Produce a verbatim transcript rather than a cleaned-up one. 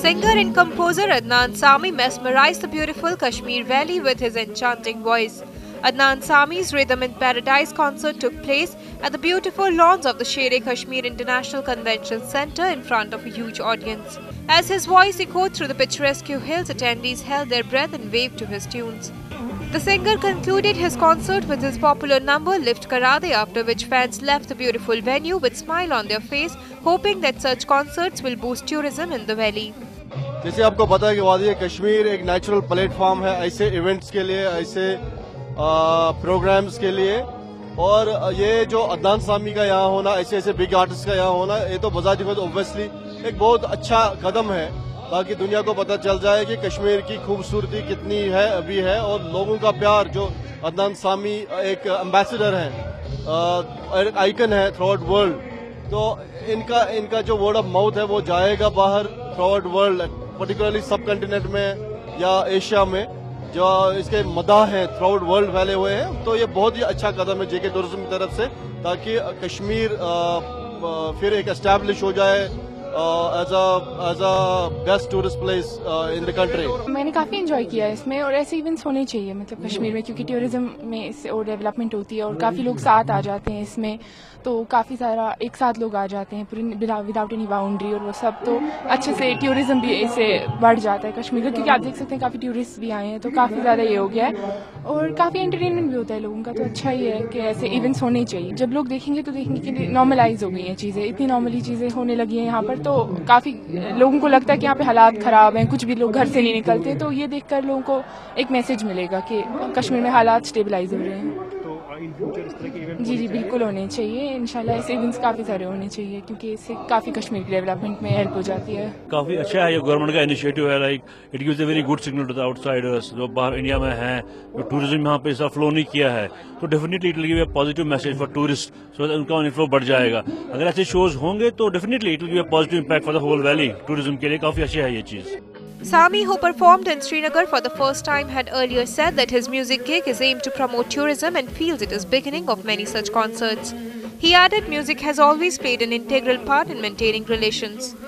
Singer and composer Adnan Sami mesmerized the beautiful Kashmir valley with his enchanting voice. Adnan Sami's Rhythm in Paradise concert took place at the beautiful lawns of the Sher-e-Kashmir International Convention Centre in front of a huge audience. As his voice echoed through the picturesque hills, attendees held their breath and waved to his tunes. The singer concluded his concert with his popular number Lift Kara De, after which fans left the beautiful venue with a smile on their face, hoping that such concerts will boost tourism in the valley. जैसे आपको पता है कि वादी कश्मीर एक natural platform है ऐसे events के लिए, ऐसे प्रोग्राम्स के लिए, और ये जो अदनान सामी का यहाँ होना, ऐसे ऐसे बिग आर्टिस्ट का यहाँ होना, ये तो बजाती खुद ऑब्वियसली एक बहुत अच्छा कदम है ताकि दुनिया को पता चल जाए कि कश्मीर की खूबसूरती कितनी है अभी है, और लोगों का प्यार जो अदनान सामी एक एम्बेसडर है, एक आइकन है थ्रू आउट वर्ल्ड, तो इनका इनका जो वर्ड ऑफ माउथ है वो जाएगा बाहर थ्रू आउट वर्ल्ड, पर्टिकुलरली सब कंटिनेंट में या एशिया में जो इसके मदाह हैं थ्रू आउट वर्ल्ड फैले हुए हैं। तो ये बहुत ही अच्छा कदम है जेके टूरिज्म की तरफ से, ताकि कश्मीर फिर एक एस्टैब्लिश हो जाए as a as a best tourist place in the country. मैंने काफ़ी एंजॉय किया है इसमें, और ऐसे इवेंट्स होने चाहिए मतलब कश्मीर में, क्योंकि टूरिज्म में इससे और डेवलपमेंट होती है और काफ़ी लोग साथ आ जाते हैं इसमें, तो काफ़ी सारा एक साथ लोग आ जाते हैं पूरी विदाउट एनी बाउंड्री और वो सब, तो अच्छे से टूरिज्म भी इससे बढ़ जाता है कश्मीर का, क्योंकि आप देख सकते हैं काफ़ी टूरिस्ट भी आए हैं, तो काफ़ी ज़्यादा ये हो गया है और काफ़ी एंटरटेनमेंट भी होता है लोगों का, तो अच्छा ही है कि ऐसे इवेंट्स होने चाहिए। जब लोग देखेंगे तो देखेंगे कि नॉर्मलाइज हो गई हैं चीज़ें, इतनी नॉर्मली चीज़ें होने लगी हैं यहाँ पर, तो काफ़ी लोगों को लगता है कि यहाँ पे हालात ख़राब हैं, कुछ भी लोग घर से नहीं निकलते, तो ये देखकर लोगों को एक मैसेज मिलेगा कि कश्मीर में हालात स्टेबलाइज हो रहे हैं। जी जी बिल्कुल होने चाहिए, इंशाल्लाह ऐसे इवेंट्स काफ़ी सारे होने चाहिए, क्योंकि इससे काफ़ी कश्मीर की डेवलपमेंट में हेल्प हो जाती है। काफ़ी अच्छा है ये गवर्नमेंट का इनिशिएटिव है, like it gives a very good signal to the outsiders जो बाहर इंडिया में हैं, जो टूरिज्म यहाँ पे ऐसा फ्लो नहीं किया है, तो definitely it will give a positive message for tourist, so that उनका इनफ्लो बढ़ जाएगा। अगर ऐसे शोज होंगे तो definitely it will give a positive impact for the whole valley, tourism के लिए काफ़ी अच्छी है ये चीज़। Sami, who performed in Srinagar for the first time, had earlier said that his music gig is aimed to promote tourism and feels it is beginning of many such concerts. He added music has always played an integral part in maintaining relations.